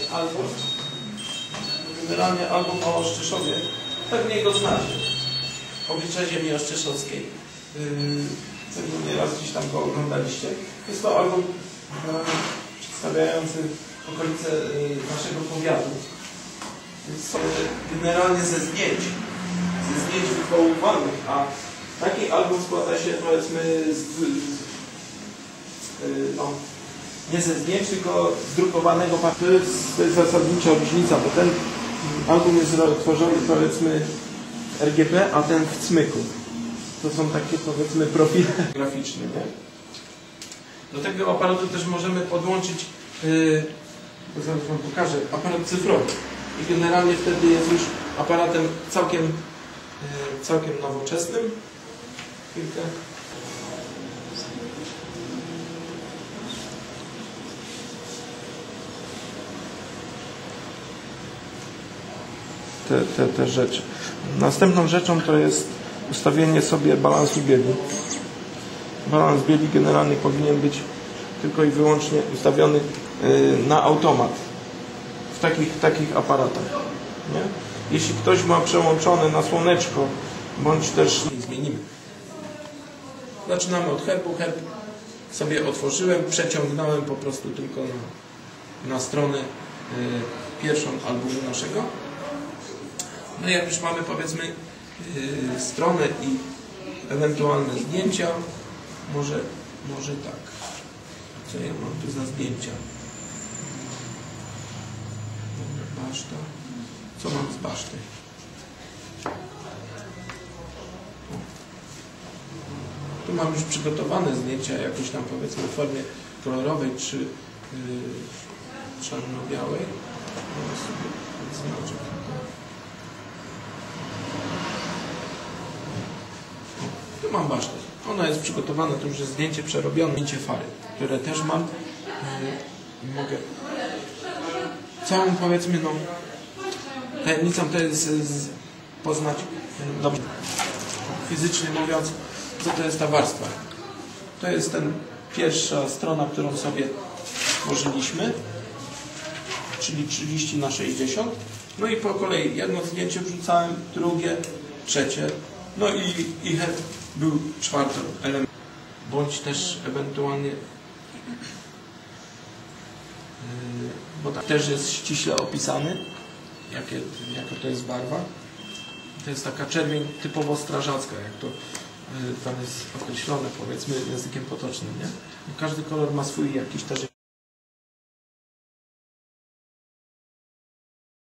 album. Generalnie album o Oszczeszowie. Pewnie go znacie. Oblicza ziemi oszczeszowskiej. Pewnie nieraz gdzieś tam go oglądaliście. Jest to album przedstawiający okolice naszego powiatu. Generalnie ze zdjęć wywoływanych, a taki album składa się, powiedzmy, nie ze zdjęć, tylko z drukowanego papieru. To jest zasadnicza różnica, bo ten album jest tworzony, powiedzmy, RGB, a ten w cmyku. To są takie, powiedzmy, profile graficzne, nie? Do tego aparatu też możemy podłączyć, zaraz wam pokażę, aparat cyfrowy. I generalnie wtedy jest już aparatem całkiem nowoczesnym. Chwilkę. Te rzeczy. Następną rzeczą to jest ustawienie sobie balansu biegu. Balans biegi generalnie powinien być tylko i wyłącznie ustawiony na automat w takich aparatach. Nie? Jeśli ktoś ma przełączone na słoneczko, bądź też zmienimy. Zaczynamy od herbu. Herb sobie otworzyłem, przeciągnąłem po prostu tylko na stronę pierwszą albumu naszego. No i jak już mamy, powiedzmy, stronę i ewentualne zdjęcia, może tak. Co ja mam tu za zdjęcia? Baszta. Co mam z baszty? Tu mam już przygotowane zdjęcia jakoś tam, powiedzmy, w formie kolorowej czy czarno-białej. Sobie zaznaczę. Tu mam basztę. Ona jest przygotowana, to już jest zdjęcie przerobione, zdjęcie fary, które też mam. Mogę całą, powiedzmy, tajemnicą to jest poznać dobrze, fizycznie mówiąc, co to jest ta warstwa. To jest pierwsza strona, którą sobie stworzyliśmy, czyli 30×60. No i po kolei jedno zdjęcie wrzucałem, drugie, trzecie. No i herb był czwartym elementem. Bądź też ewentualnie, bo tak też jest ściśle opisany, jaka to jest barwa. To jest taka czerwień typowo strażacka, jak to tam jest określone, powiedzmy, językiem potocznym, nie? Każdy kolor ma swój jakiś też